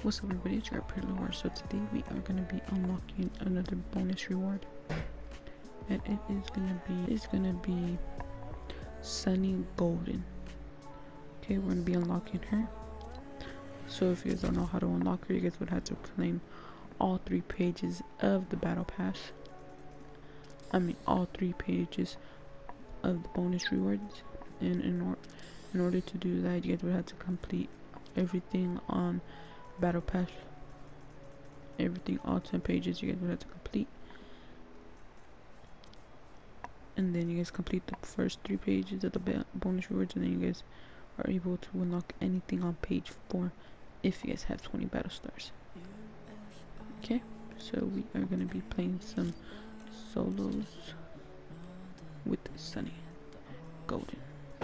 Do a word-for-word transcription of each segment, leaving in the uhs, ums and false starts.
What's up everybody, it's your Pretty Lord. So today we are going to be unlocking another bonus reward. And it is going to be, it's going to be Sunny Golden. Okay, we're going to be unlocking her. So if you guys don't know how to unlock her, you guys would have to claim all three pages of the battle pass. I mean all three pages of the bonus rewards. And in, or in order to do that, you guys would have to complete everything on battle pass, everything, all ten pages you guys would have to complete, and then you guys complete the first three pages of the bonus rewards, and then you guys are able to unlock anything on page four if you guys have twenty battle stars. Okay, so we are going to be playing some solos with Sunny Golden.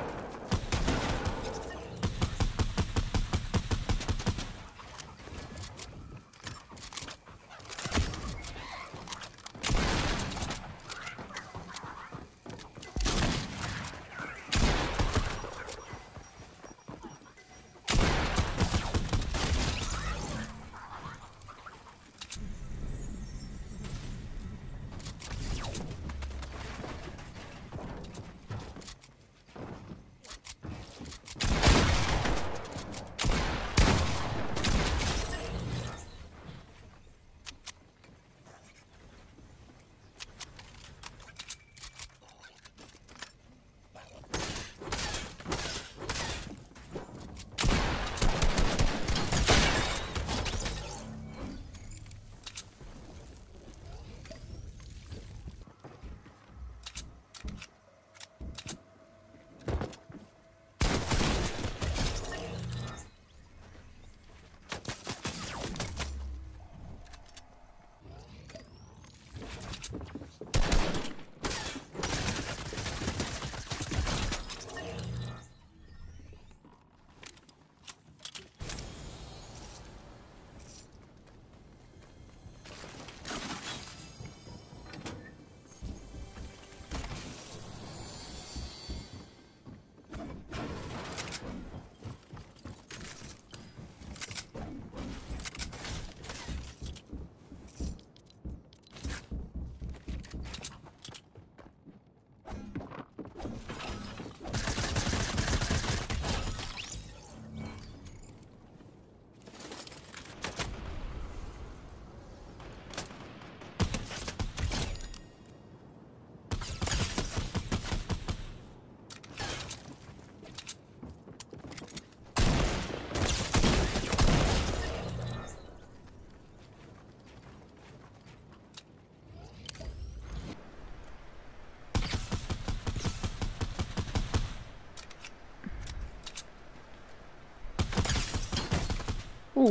Ooh.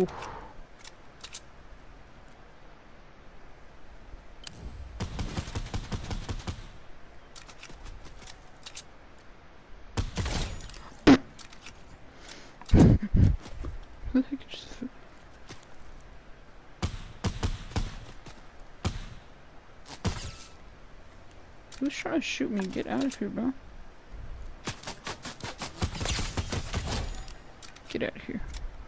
Who the heck just... Who's trying to shoot me? Get out of here, bro. Get out of here.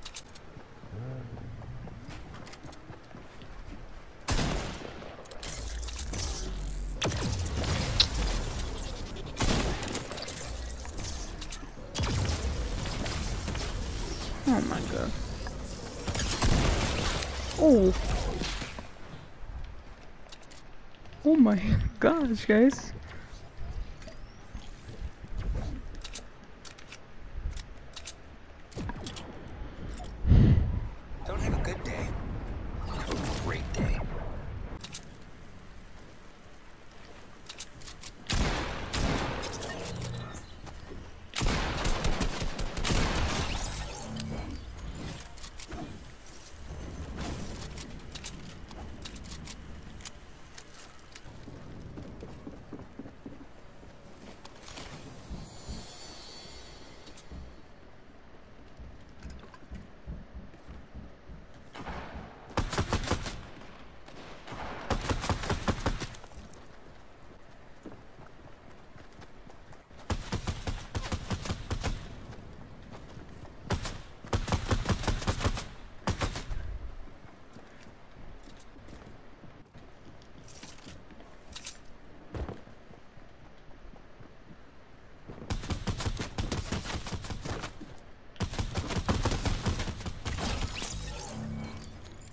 Oh my god. Oh. Oh my gosh, guys. Don't have a good day. Have a great day.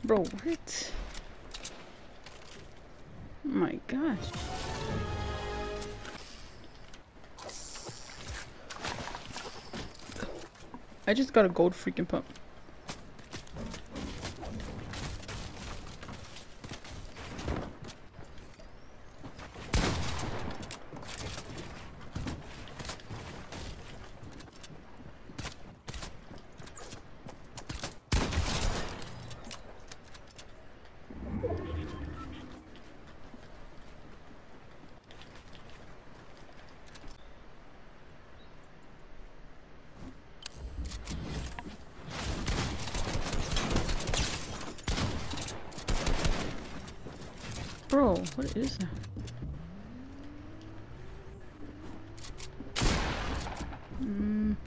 Bro, what? Oh my gosh. I just got a gold freaking pump. Bro, what is that? Mm.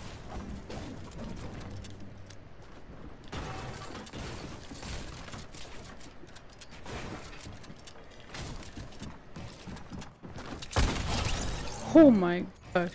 Oh my gosh.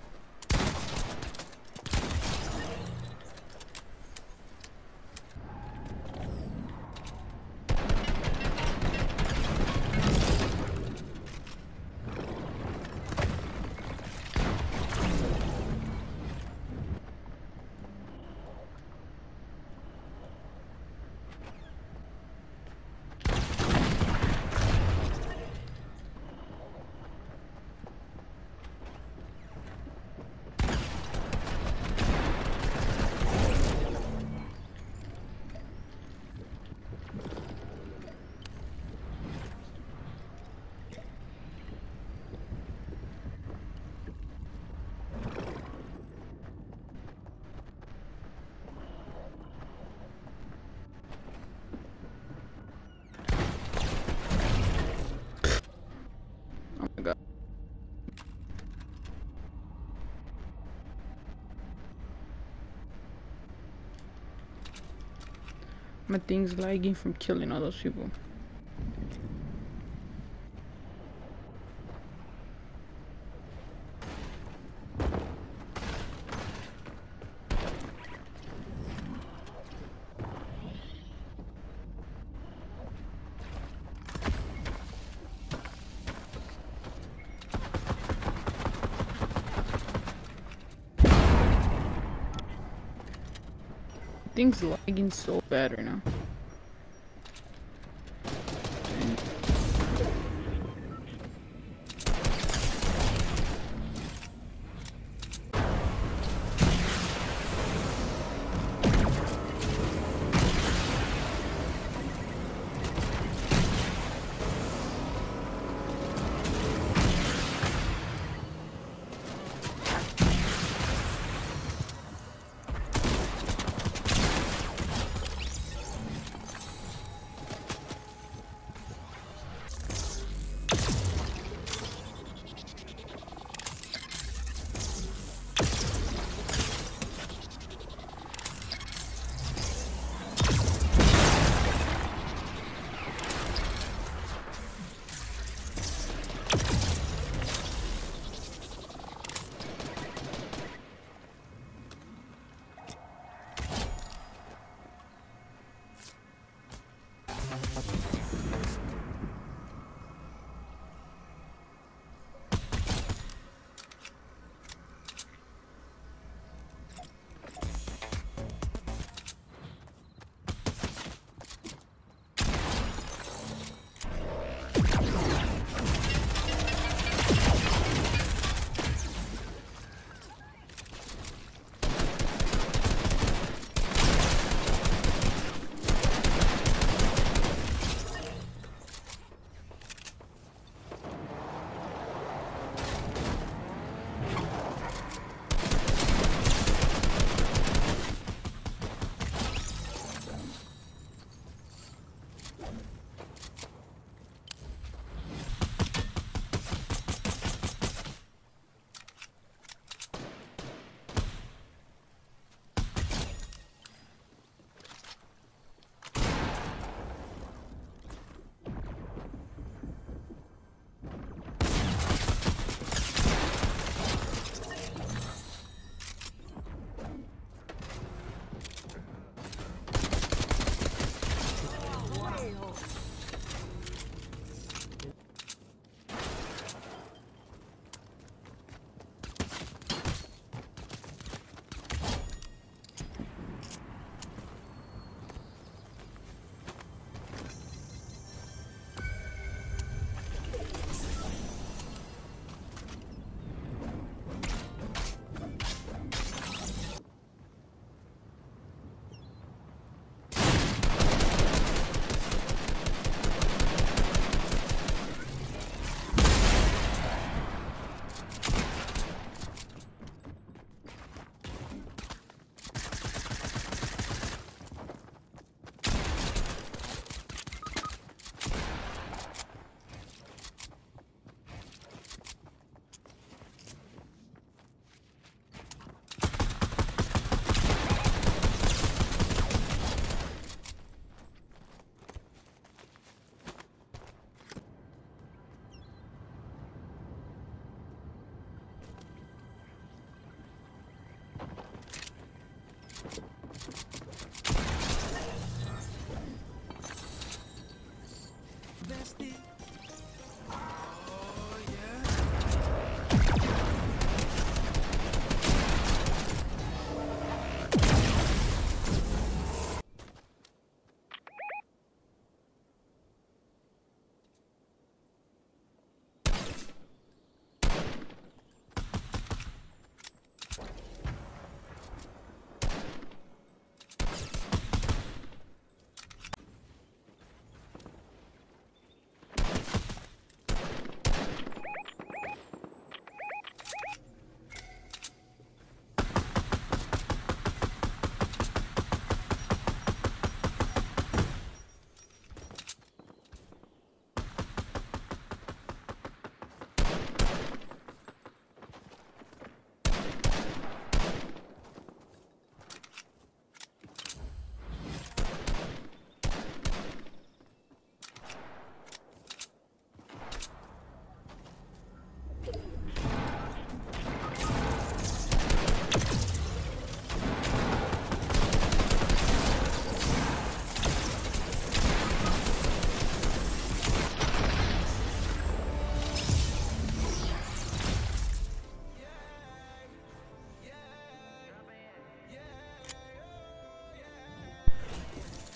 Oh my god. My thing's lagging from killing all those people. Things lagging so bad right now.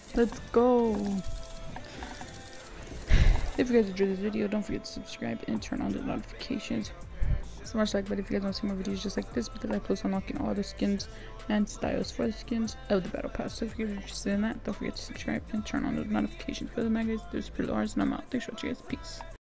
Let's go. If you guys enjoyed this video, don't forget to subscribe and turn on the notifications. So much like, but if you guys want to see more videos just like this, because I post unlocking all the skins and styles for the skins of the battle pass. So if you're interested in that, don't forget to subscribe and turn on the notifications for the magazines. There's pretty Lars, and I'm out. Thanks for watching, guys. Peace.